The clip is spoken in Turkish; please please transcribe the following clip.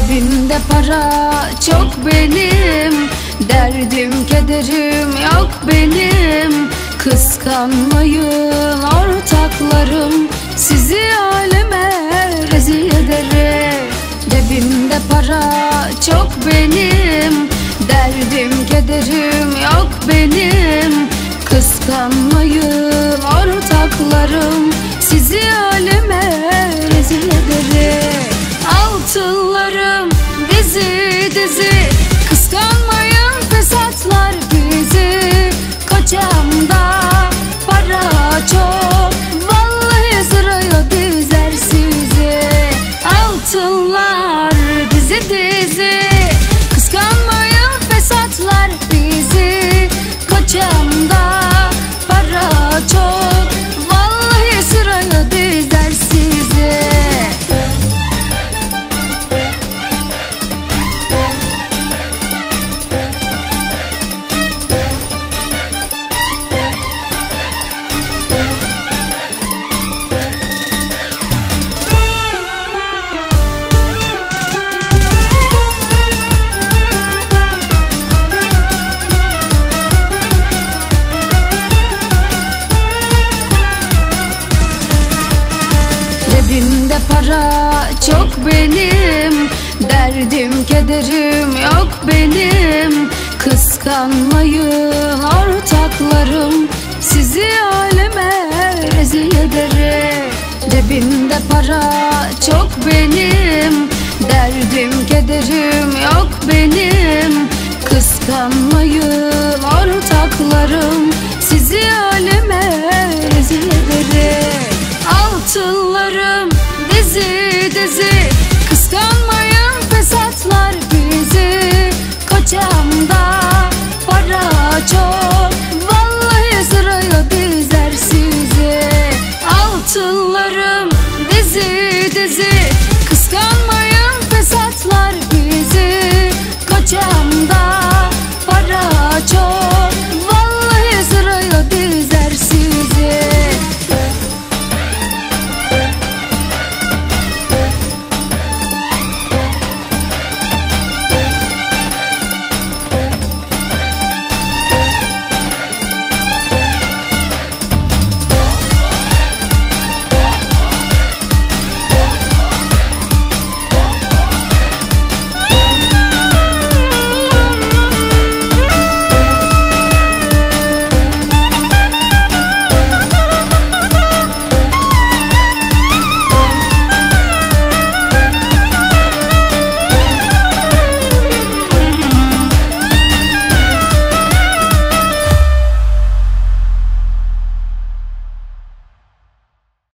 Cebimde para çok benim, derdim kederim yok benim. Kıskanmayın ortaklarım, sizi aleme rezil ederim. Cebimde para çok benim, derdim kederim yok benim. Kıskanmayın ortaklarım, sizi aleme rezil ederim. Altınlarım dizi dizi, kıskanmayın fesatlar bizi. Kocamda para çok, vallahi sıraya dizer sizi. Altınlar dizi dizi, kıskanmayın fesatlar bizi. Kocamda para çok, vallahi sıraya dizer sizi. Cebimde para çok benim, derdim kederim yok benim. Kıskanmayın ortaklarım, sizi aleme rezil ederim. Cebimde para çok benim, derdim kederim yok benim. Kıskanmayın ortaklarım, sizi aleme rezil ederim. Altınlarım